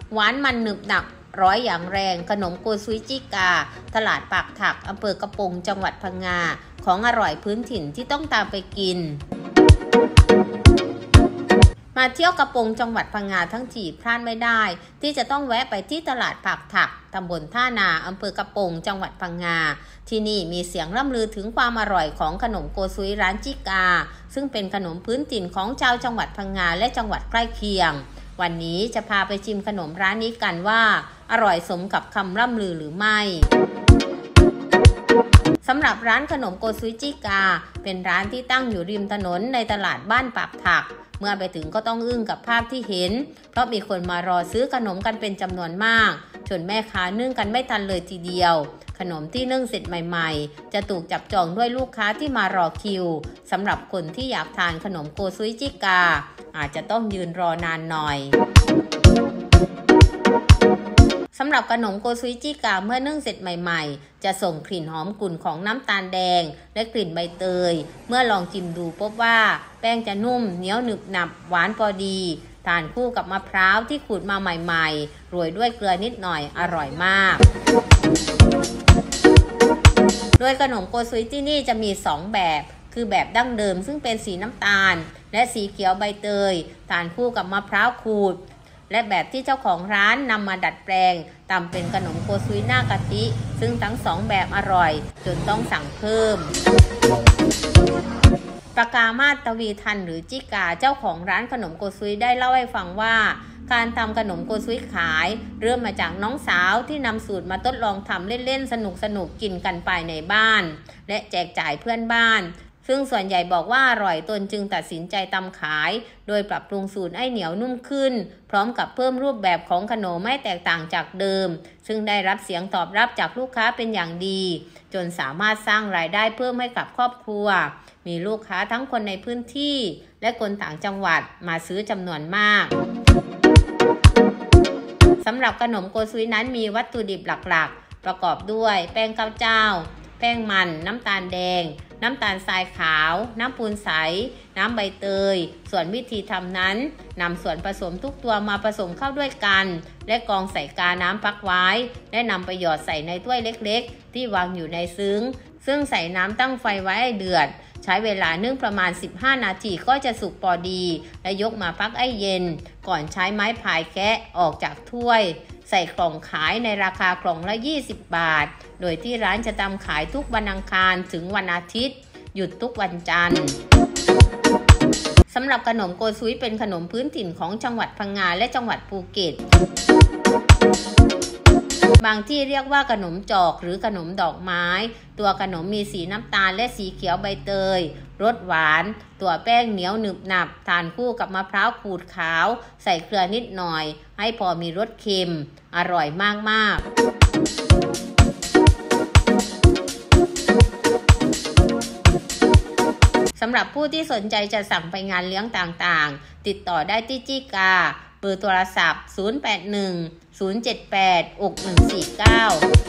หวานมันหนึบหนับร้อยอย่างแรงขนมโกซุยจิกาตลาดปากถักอำเภอกระโปรงจังหวัดพังงาของอร่อยพื้นถิ่นที่ต้องตามไปกินมาเที่ยวกระโปรงจังหวัดพังงาทั้งทีพลาดไม่ได้ที่จะต้องแวะไปที่ตลาดปากถักตำบลท่านาอำเภอกระโปรงจังหวัดพังงาที่นี่มีเสียงร่ำลือถึงความอร่อยของขนมโกซุยร้านจิกาซึ่งเป็นขนมพื้นถิ่นของชาวจังหวัดพังงาและจังหวัดใกล้เคียงวันนี้จะพาไปชิมขนมร้านนี้กันว่าอร่อยสมกับคำร่ำลือหรือไม่สำหรับร้านขนมโกซุยจิกาเป็นร้านที่ตั้งอยู่ริมถนนในตลาดบ้านปากถักเมื่อไปถึงก็ต้องอึ้งกับภาพที่เห็นเพราะมีคนมารอซื้อขนมกันเป็นจำนวนมากจนแม่ค้านึ่งกันไม่ทันเลยทีเดียวขนมที่นึ่งเสร็จใหม่ๆจะถูกจับจองด้วยลูกค้าที่มารอคิวสำหรับคนที่อยากทานขนมโกซุยจิกาอาจจะต้องยืนรอนานหน่อยสำหรับขนมโกซุยจิกาเมื่อนึ่งเสร็จใหม่ๆจะส่งกลิ่นหอมกลุ่นของน้ำตาลแดงและกลิ่นใบเตยเมื่อลองชิมดูพบว่าแป้งจะนุ่มเหนียวหนึบหนับหวานพอดีทานคู่กับมะพร้าวที่ขูดมาใหม่ๆโรยด้วยเกลือนิดหน่อยอร่อยมากโดยขนมโกซุยที่นี่จะมี2แบบคือแบบดั้งเดิมซึ่งเป็นสีน้ำตาลและสีเขียวใบเตยทานคู่กับมะพร้าวขูดและแบบที่เจ้าของร้านนำมาดัดแปลงทำเป็นขนมโกซุยหน้ากะทิซึ่งทั้ง2แบบอร่อยจนต้องสั่งเพิ่มปากามาศตวีทันหรือจิกาเจ้าของร้านขนมโกซุยได้เล่าให้ฟังว่าการทำขนมโกซุยขายเริ่มมาจากน้องสาวที่นำสูตรมาทดลองทำเล่นๆสนุกๆกินกันภายในบ้านและแจกจ่ายเพื่อนบ้านซึ่งส่วนใหญ่บอกว่าอร่อยตนจึงตัดสินใจทำขายโดยปรับปรุงสูตรให้เหนียวนุ่มขึ้นพร้อมกับเพิ่มรูปแบบของขนมไม่แตกต่างจากเดิมซึ่งได้รับเสียงตอบรับจากลูกค้าเป็นอย่างดีจนสามารถสร้างรายได้เพิ่มให้กับครอบครัวมีลูกค้าทั้งคนในพื้นที่และคนต่างจังหวัดมาซื้อจำนวนมากสำหรับขนมโกซุยนั้นมีวัตถุดิบหลักๆประกอบด้วยแป้งข้าวเจ้าแป้งมันน้ำตาลแดงน้ำตาลทรายขาวน้ำปูนใสน้ำใบเตยส่วนวิธีทำนั้นนำส่วนผสมทุกตัวมาผสมเข้าด้วยกันและกรองใส่กาน้ำพักไว้และนำไปหยอดใส่ในถ้วยเล็กๆที่วางอยู่ในซึ่งใส่น้ำตั้งไฟไว้ให้เดือดใช้เวลานึ่งประมาณ15นาทีก็จะสุกพอดีและยกมาพักให้เย็นก่อนใช้ไม้พายแคะออกจากถ้วยใส่กล่องขายในราคากล่องละ20บาทโดยที่ร้านจะทำขายทุกวันอังคารถึงวันอาทิตย์หยุดทุกวันจันทร์สำหรับขนมโกซุยเป็นขนมพื้นถิ่นของจังหวัดพังงาและจังหวัดภูเก็ตบางที่เรียกว่าขนมจอกหรือขนมดอกไม้ตัวขนมมีสีน้ำตาลและสีเขียวใบเตยรสหวานตัวแป้งเหนียวหนึบหนับทานคู่กับมะพร้าวขูดขาวใส่เกลือนิดหน่อยให้พอมีรสเค็มอร่อยมากๆสำหรับผู้ที่สนใจจะสั่งไปงานเลี้ยงต่างๆติดต่อได้ที่จิกาเบอร์โทรศัพท์081 078 6149